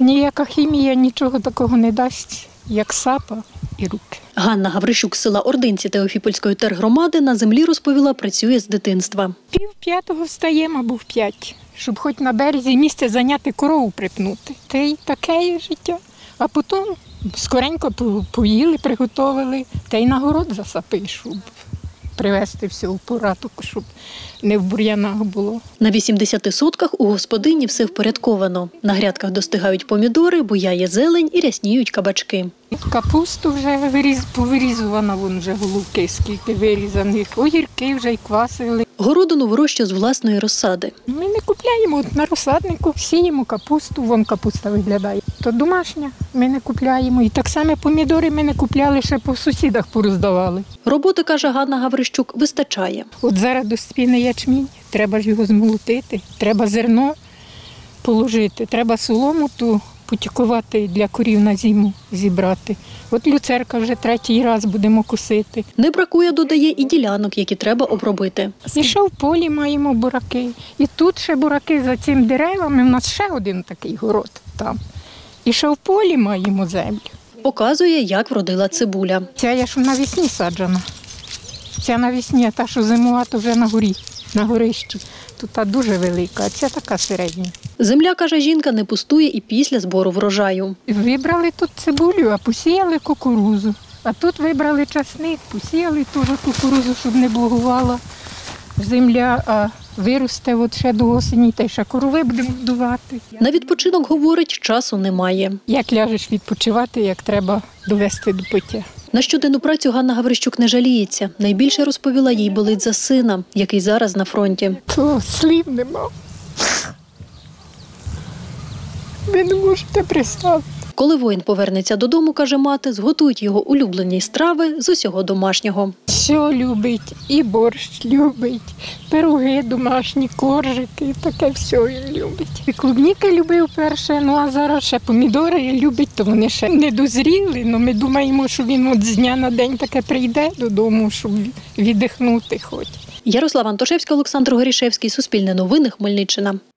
ніяка хімія нічого такого не дасть, як сапа і руки. Ганна Гаврищук з села Ординці Теофіпольської тергромади на землі, розповіла, працює з дитинства. 4:30 встаємо або в 5, щоб хоч на березі місце зайняти, корову припнути. Та й таке є життя. А потім скоренько поїли, приготовили, та й на город засапи, щоб привезти все в порядок, щоб не в бур'янах було. На 80 сотках у господині все впорядковано. На грядках достигають помідори, буяє зелень і рясніють кабачки. Капусту вже повирізувана, вон вже головки скільки вирізаних, огірки вже й квасили. Городину вирощує з власної розсади. Ми не купляємо, от на розсаднику сіємо капусту, вон капуста виглядає. То домашня, ми не купляємо. І так само помідори ми не купляли, ще по сусідах пороздавали. Роботи, каже Ганна Гаврищук, вистачає. От зараз доспіний ячмінь, треба ж його змолотити, треба зерно положити, треба солому ту потікувати для корів на зиму зібрати. От люцерка вже 3-й раз будемо косити. Не бракує, додає, і ділянок, які треба обробити. І ще в полі маємо бураки. І тут ще бураки за цими деревами, у нас ще один такий город там. І ще в полі маємо землю. Показує, як вродила цибуля. Ця я ж навесні саджена. Ця навесні, а та, що зимова, то вже на горі, на горищі. Тут та дуже велика, а ця така середня. Земля, каже жінка, не пустує і після збору врожаю. Вибрали тут цибулю, а посіяли кукурудзу. А тут вибрали часник, посіяли теж кукурудзу, щоб не благувала земля, а виросте от ще до осені, та й ще корови будемо годувати. На відпочинок, говорить, часу немає. Як ляжеш відпочивати, як треба довести до пиття. На щоденну працю Ганна Гаврищук не жаліється. Найбільше, розповіла, їй болить за сина, який зараз на фронті. То слів нема. Ви не можете представити. Коли воїн повернеться додому, каже мати, зготують його улюблені страви з усього домашнього. Все любить, і борщ любить, пироги домашні, коржики, таке все він любить. І клубніки любив перше, ну а зараз ще помідори любить, то вони ще не дозріли, але ми думаємо, що він от з дня на день таке прийде додому, щоб віддихнути хоч. Ярослава Антошевська, Олександр Горішевський, Суспільне новини, Хмельниччина.